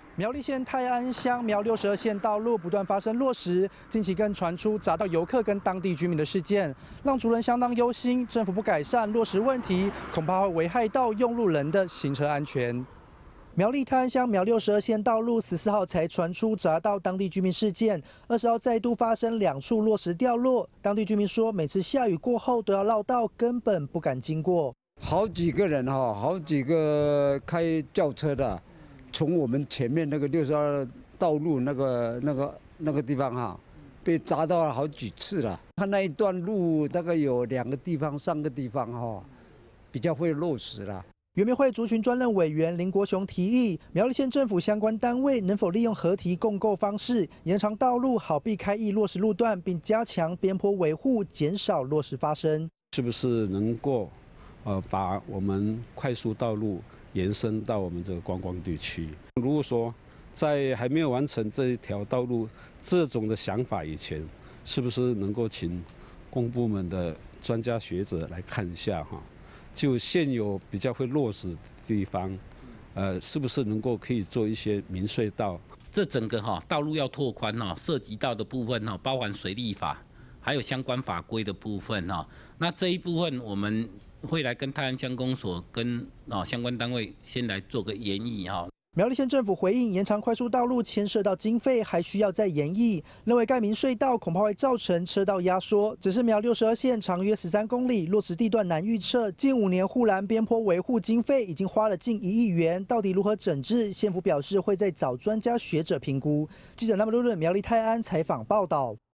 苗栗县泰安乡苗62线道路不断发生落石，近期更传出砸到游客跟当地居民的事件，让族人相当忧心。政府不改善落石问题，恐怕会危害到用路人的行车安全。苗栗泰安乡苗62线道路14号才传出砸到当地居民事件，20号再度发生2处落石掉落。当地居民说，每次下雨过后都要绕道，根本不敢经过。 好几个人哈，好几个开轿车的。 从我们前面那个62道路那个地方哈，被砸到了好几次了。它那一段路大概有2个地方、3个地方哈，比较会落石了。 原民会族群专任委员林国雄提议，苗栗县政府相关单位能否利用合体共构方式，延长道路，好避开易落石路段，并加强边坡维护，减少落石发生。 是不是能够把我们快速道路 延伸到我们这个观光地区。如果说在还没有完成这一条道路这种的想法以前，是不是能够请公部门的专家学者来看一下哈？就现有比较会落实的地方，是不是能够可以做一些明隧道？ 这整个道路要拓宽涉及到的部分包含水利法，还有相关法规的部分那这一部分我们 会来跟泰安乡公所跟相关单位先来做个研议苗栗县政府回应，延长快速道路牵涉到经费，还需要再研议。认为盖明隧道恐怕会造成车道压缩。只是苗62线长约13公里，落实地段难预测。近5年护栏边坡维护经费已经花了近1亿元，到底如何整治？县府表示会再找专家学者评估。记者南门论苗栗泰安采访报道。